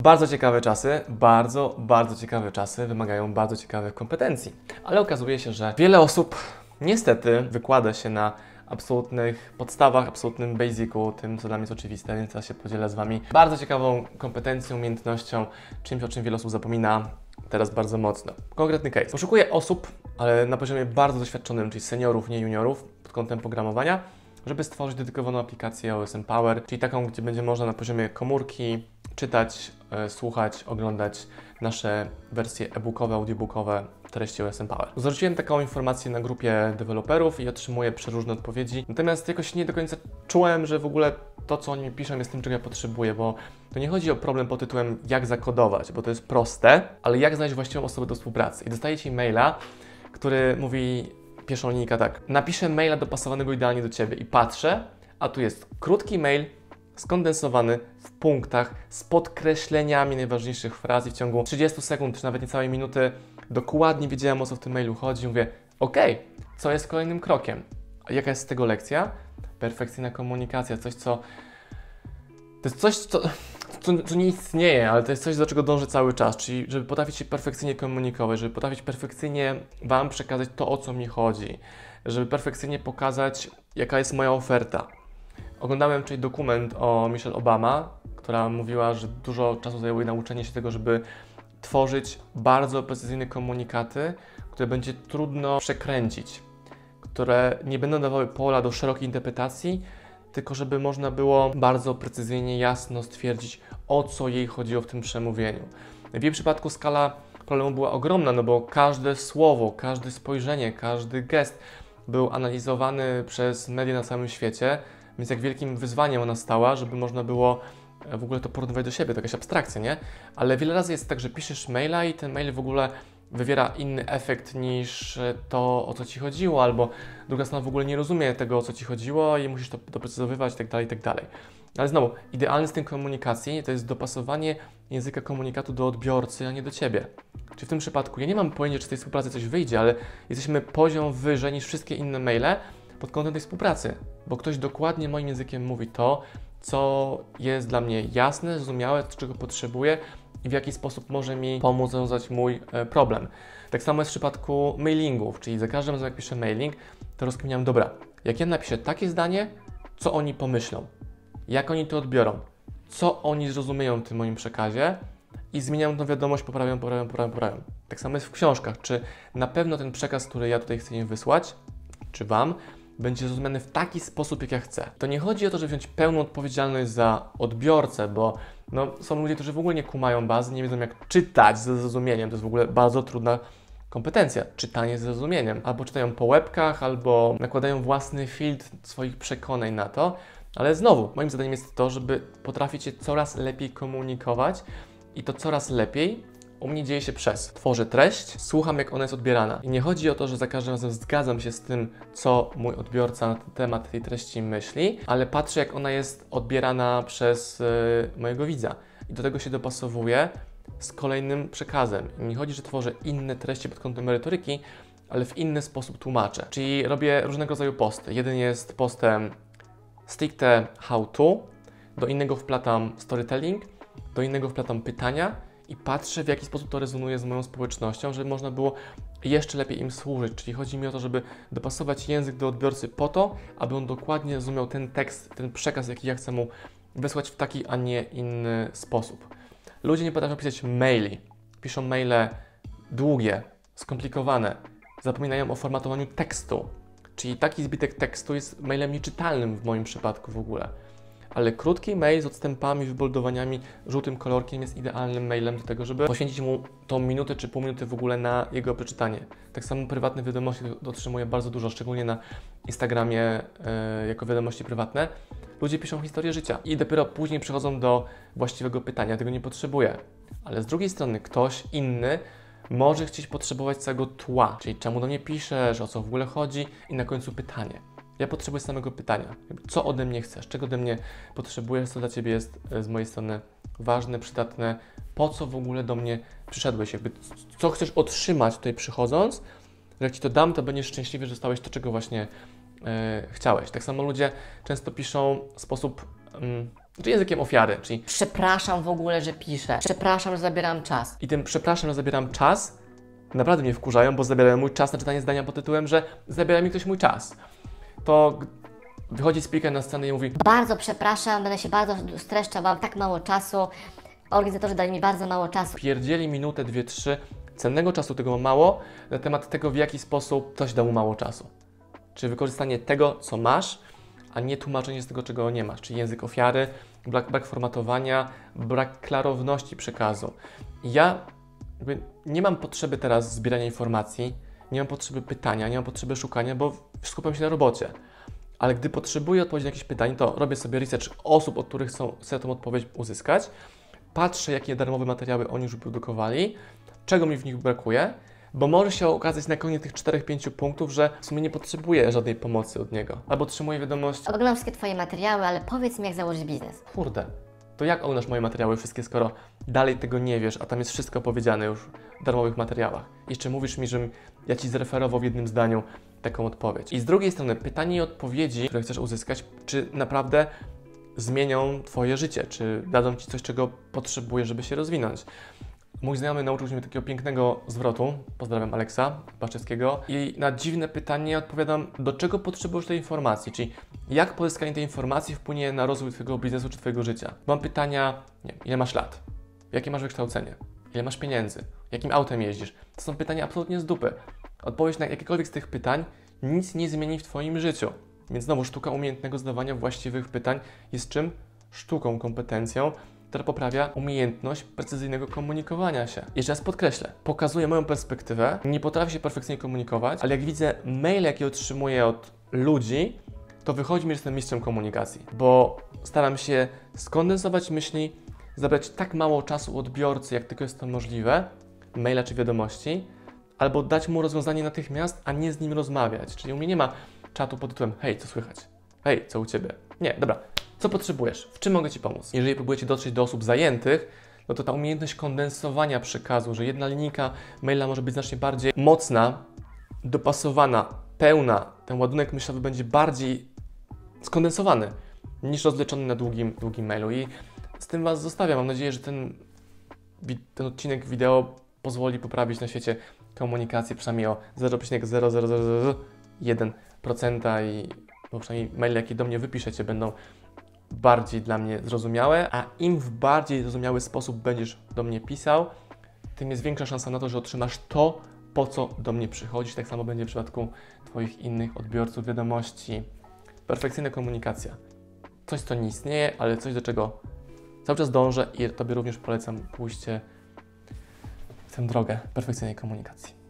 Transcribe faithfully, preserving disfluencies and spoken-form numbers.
Bardzo ciekawe czasy, bardzo, bardzo ciekawe czasy wymagają bardzo ciekawych kompetencji. Ale okazuje się, że wiele osób niestety wykłada się na absolutnych podstawach, absolutnym basicu, tym co dla mnie jest oczywiste, więc ja się podzielę z Wami bardzo ciekawą kompetencją, umiejętnością, czymś o czym wiele osób zapomina teraz bardzo mocno. Konkretny case. Poszukuję osób, ale na poziomie bardzo doświadczonym, czyli seniorów, nie juniorów, pod kątem programowania, żeby stworzyć dedykowaną aplikację O S M Power, czyli taką, gdzie będzie można na poziomie komórki czytać, e, słuchać, oglądać nasze wersje e-bookowe, audiobookowe treści O S M Power. Zarzuciłem taką informację na grupie deweloperów i otrzymuję przeróżne odpowiedzi, natomiast jakoś nie do końca czułem, że w ogóle to, co oni mi piszą, jest tym, czego ja potrzebuję, bo to nie chodzi o problem pod tytułem jak zakodować, bo to jest proste, ale jak znaleźć właściwą osobę do współpracy. I dostajecie maila, który mówi, piszą linijka tak, napiszę maila dopasowanego idealnie do Ciebie i patrzę, a tu jest krótki mail, skondensowany w punktach z podkreśleniami najważniejszych fraz i w ciągu trzydziestu sekund, czy nawet niecałej minuty dokładnie wiedziałem, o co w tym mailu chodzi. Mówię, ok, co jest kolejnym krokiem? A jaka jest z tego lekcja? Perfekcyjna komunikacja, coś co... To jest coś, co, co, co nie istnieje, ale to jest coś, do czego dążę cały czas, czyli żeby potrafić się perfekcyjnie komunikować, żeby potrafić perfekcyjnie Wam przekazać to, o co mi chodzi, żeby perfekcyjnie pokazać, jaka jest moja oferta. Oglądałem wczoraj dokument o Michelle Obama, która mówiła, że dużo czasu zajęło jej nauczenie się tego, żeby tworzyć bardzo precyzyjne komunikaty, które będzie trudno przekręcić, które nie będą dawały pola do szerokiej interpretacji, tylko żeby można było bardzo precyzyjnie, jasno stwierdzić, o co jej chodziło w tym przemówieniu. W jej przypadku skala problemu była ogromna, no bo każde słowo, każde spojrzenie, każdy gest był analizowany przez media na całym świecie, więc jak wielkim wyzwaniem ona stała, żeby można było w ogóle to porównywać do siebie, to jakaś abstrakcja, nie? Ale wiele razy jest tak, że piszesz maila i ten mail w ogóle wywiera inny efekt niż to, o co Ci chodziło, albo druga strona w ogóle nie rozumie tego, o co Ci chodziło i musisz to doprecyzowywać itd., itd. Ale znowu, idealny styl komunikacji to jest dopasowanie języka komunikatu do odbiorcy, a nie do Ciebie. Czyli w tym przypadku ja nie mam pojęcia, czy z tej współpracy coś wyjdzie, ale jesteśmy poziom wyżej niż wszystkie inne maile pod kątem tej współpracy, bo ktoś dokładnie moim językiem mówi to, co jest dla mnie jasne, zrozumiałe, czego potrzebuję i w jaki sposób może mi pomóc rozwiązać mój e, problem. Tak samo jest w przypadku mailingów, czyli za każdym razem jak piszę mailing, to rozkminiam, dobra, jak ja napiszę takie zdanie, co oni pomyślą, jak oni to odbiorą, co oni zrozumieją w tym moim przekazie i zmieniam tą wiadomość, poprawiam, poprawiam, poprawiam, poprawiam. Tak samo jest w książkach, czy na pewno ten przekaz, który ja tutaj chcę im wysłać, czy Wam, będzie zrozumiany w taki sposób, jak ja chcę. To nie chodzi o to, żeby wziąć pełną odpowiedzialność za odbiorcę, bo no, są ludzie, którzy w ogóle nie kumają bazy, nie wiedzą jak czytać ze zrozumieniem. To jest w ogóle bardzo trudna kompetencja, czytanie ze zrozumieniem. Albo czytają po łebkach, albo nakładają własny filtr swoich przekonań na to. Ale znowu, moim zadaniem jest to, żeby potrafić się coraz lepiej komunikować i to coraz lepiej u mnie dzieje się przez tworzę treść, słucham jak ona jest odbierana. I nie chodzi o to, że za każdym razem zgadzam się z tym, co mój odbiorca na temat tej treści myśli, ale patrzę jak ona jest odbierana przez yy, mojego widza. I do tego się dopasowuję z kolejnym przekazem. I nie chodzi, że tworzę inne treści pod kątem merytoryki, ale w inny sposób tłumaczę. Czyli robię różnego rodzaju posty. Jeden jest postem stricte how to, do innego wplatam storytelling, do innego wplatam pytania, i patrzę, w jaki sposób to rezonuje z moją społecznością, żeby można było jeszcze lepiej im służyć. Czyli chodzi mi o to, żeby dopasować język do odbiorcy po to, aby on dokładnie rozumiał ten tekst, ten przekaz, jaki ja chcę mu wysłać w taki, a nie inny sposób. Ludzie nie potrafią pisać maili. Piszą maile długie, skomplikowane, zapominają o formatowaniu tekstu. Czyli taki zbitek tekstu jest mailem nieczytalnym w moim przypadku w ogóle. Ale krótki mail z odstępami, wyboldowaniami, żółtym kolorkiem jest idealnym mailem do tego, żeby poświęcić mu tą minutę czy pół minuty w ogóle na jego przeczytanie. Tak samo prywatne wiadomości otrzymuję bardzo dużo, szczególnie na Instagramie yy, jako wiadomości prywatne. Ludzie piszą historię życia i dopiero później przechodzą do właściwego pytania. Tego nie potrzebuję. Ale z drugiej strony ktoś inny może chcieć potrzebować całego tła, czyli czemu do mnie piszesz, o co w ogóle chodzi i na końcu pytanie. Ja potrzebuję samego pytania. Co ode mnie chcesz? Czego ode mnie potrzebujesz? Co dla Ciebie jest z mojej strony ważne, przydatne? Po co w ogóle do mnie przyszedłeś? Jakby, co chcesz otrzymać tutaj przychodząc? Że jak Ci to dam, to będziesz szczęśliwy, że dostałeś to, czego właśnie e, chciałeś. Tak samo ludzie często piszą w sposób mm, Czyli językiem ofiary, czyli Przepraszam w ogóle, że piszę. Przepraszam, że zabieram czas. i tym przepraszam, że zabieram czas, naprawdę mnie wkurzają, bo zabierają mój czas na czytanie zdania pod tytułem, że zabiera mi ktoś mój czas. To g- wychodzi speaker na scenę i mówi: Bardzo przepraszam, będę się bardzo streszczał, mam tak mało czasu. Organizatorzy dali mi bardzo mało czasu. pierdzieli minutę, dwie, trzy, cennego czasu tego ma mało, na temat tego, w jaki sposób ktoś da mu mało czasu. Czyli wykorzystanie tego, co masz, a nie tłumaczenie z tego, czego nie masz. Czyli język ofiary, brak, brak formatowania, brak klarowności przekazu. I ja jakby nie mam potrzeby teraz zbierania informacji, nie mam potrzeby pytania, nie mam potrzeby szukania, bo skupiam się na robocie. Ale gdy potrzebuję odpowiedzi na jakieś pytanie, to robię sobie research osób, od których chcą, chcę tę odpowiedź uzyskać, patrzę, jakie darmowe materiały oni już wyprodukowali, czego mi w nich brakuje, bo może się okazać na koniec tych czterech pięciu punktów, że w sumie nie potrzebuję żadnej pomocy od niego. Albo otrzymuję wiadomość: Oglądam wszystkie Twoje materiały, ale powiedz mi, jak założyć biznes. kurde, to jak oglądasz moje materiały wszystkie, skoro dalej tego nie wiesz, a tam jest wszystko powiedziane już w darmowych materiałach. Jeszcze mówisz mi, że ja Ci zreferował w jednym zdaniu taką odpowiedź. I z drugiej strony pytanie i odpowiedzi, które chcesz uzyskać, czy naprawdę zmienią Twoje życie, czy dadzą Ci coś, czego potrzebujesz, żeby się rozwinąć. Mój znajomy nauczył się takiego pięknego zwrotu, pozdrawiam Aleksa Baszewskiego, i na dziwne pytanie odpowiadam: do czego potrzebujesz tej informacji, czyli jak pozyskanie tej informacji wpłynie na rozwój Twojego biznesu czy Twojego życia. Mam pytania, nie wiem, ile masz lat, jakie masz wykształcenie, ile masz pieniędzy, jakim autem jeździsz. To są pytania absolutnie z dupy. Odpowiedź na jakiekolwiek z tych pytań nic nie zmieni w Twoim życiu. Więc znowu sztuka umiejętnego zadawania właściwych pytań jest czym? Sztuką, kompetencją, która poprawia umiejętność precyzyjnego komunikowania się. Jeszcze raz podkreślę, pokazuję moją perspektywę, nie potrafię się perfekcyjnie komunikować, ale jak widzę maile, jakie otrzymuję od ludzi, to wychodzi mi, że jestem mistrzem komunikacji, bo staram się skondensować myśli, zabrać tak mało czasu odbiorcy, jak tylko jest to możliwe, maila czy wiadomości, albo dać mu rozwiązanie natychmiast, a nie z nim rozmawiać. Czyli u mnie nie ma czatu pod tytułem: hej, co słychać? Hej, co u Ciebie? Nie, dobra. Co potrzebujesz? W czym mogę Ci pomóc? Jeżeli próbujecie dotrzeć do osób zajętych, no to ta umiejętność kondensowania przekazu, że jedna linijka maila może być znacznie bardziej mocna, dopasowana, pełna, ten ładunek myślowy będzie bardziej skondensowany niż rozleczony na długim, długim mailu. I z tym Was zostawiam. Mam nadzieję, że ten, ten odcinek wideo pozwoli poprawić na świecie komunikację przynajmniej o zero przecinek zero zero zero zero jeden procent i bo przynajmniej maile, jakie do mnie wypiszecie, będą bardziej dla mnie zrozumiałe, a im w bardziej zrozumiały sposób będziesz do mnie pisał, tym jest większa szansa na to, że otrzymasz to, po co do mnie przychodzisz. Tak samo będzie w przypadku Twoich innych odbiorców wiadomości. Perfekcyjna komunikacja. Coś, co nie istnieje, ale coś, do czego cały czas dążę i Tobie również polecam pójście w tę drogę perfekcyjnej komunikacji.